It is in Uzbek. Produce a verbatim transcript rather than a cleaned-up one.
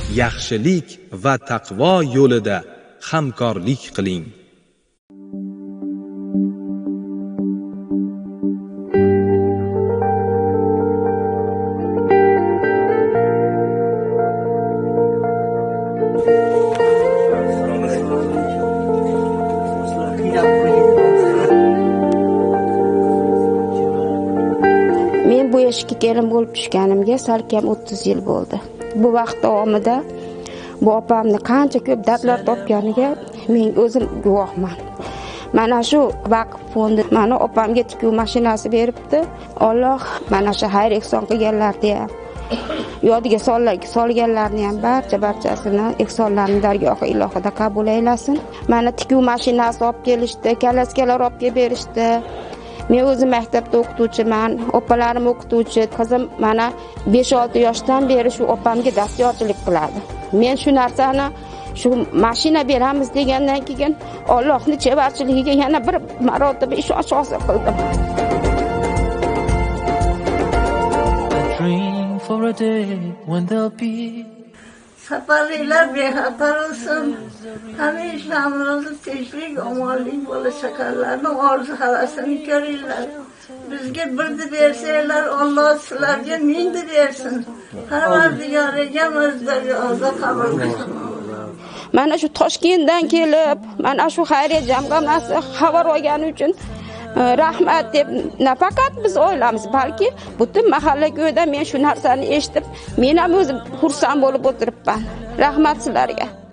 yaxshilik va taqvo yo'lida hamkorlik qiling. Men bu yoshga kelin bo'lib tushganimga salkam o'ttiz yil bo'ldi. Bu vaqt davomida bu opamni qancha ko'p dardlar topganiga men o'zim guvohman. Mana shu vaqf fondi mana opamga tikuv mashinasi beribdi. Alloh mana shu xayr ehson qilganlarni ham, yodiga solganlarni ham barcha barchasini ehsonlarini dargohi ilohida qabul aylasin. Mana tikuv mashinasi olib kelishdi, kalaskalar olib kelib berishdi. Men o'zim maktabda o'qituvchiman, opalarim o'qituvchi. Qizim mana besh olti yoshdan beri shu opamga dastyorchilik qiladi. Men shu narsani, shu mashina beramiz degandan keyin Allohning chevarchiligiga yana bir marotaba ishonch hosil qildim. Safarlar bexatar olsun. Hamisha hamrozi tinchlik, omonlik bo'lish shakarlarni orzu havasini ko'ringlar. Bizga birni bersanglar, Alloh sizlarga mingni bersin. Parvardigorga o'zlariga ozoq qabul qilsin. Mana shu Toshkentdan kelib, mana shu xayriya jamg'armasi xabar olgani uchun rahmat deb nafaqat biz oilamiz, balki butun mahalla ko'yda men shu narsani eshitib, men ham o'zim xursand bo'lib o'tiribman. Rahmat sizlarga.